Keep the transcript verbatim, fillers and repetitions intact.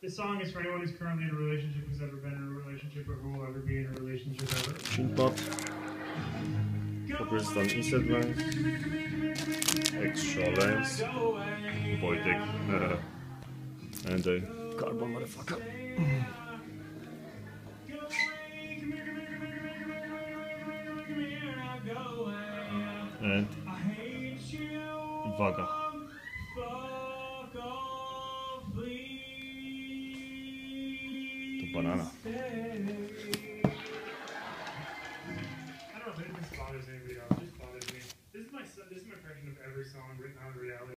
This song is for anyone who's currently in a relationship, who's ever been in a relationship, or who will ever be in a relationship ever. Chinpad. Wykorzystam Insert Lens. Extra Lens. Wojtek. And the carbon motherfucker. And uwaga. To banana. I don't know if this bothers anybody else. It just bothers me. This is my this is my impression of every song written out of reality.